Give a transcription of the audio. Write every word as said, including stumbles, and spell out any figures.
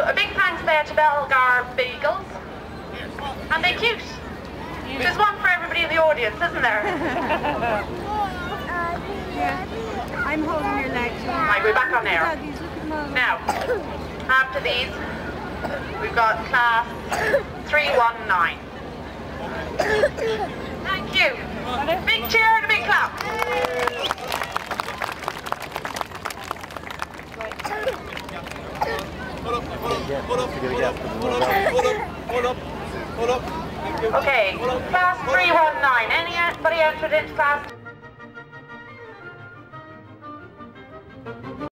a big thanks there to Belgar Beagles. And they're cute. There's one for everybody in the audience, isn't there? Yeah. I'm holding your legs. Right, we're back on air. Now, after these, we've got class three one nine. Thank you. Big cheer and a big clap. Hold up, hold up, hold up, hold up, hold up, hold up, hold up. Okay, class three one nine. Anybody entered into class?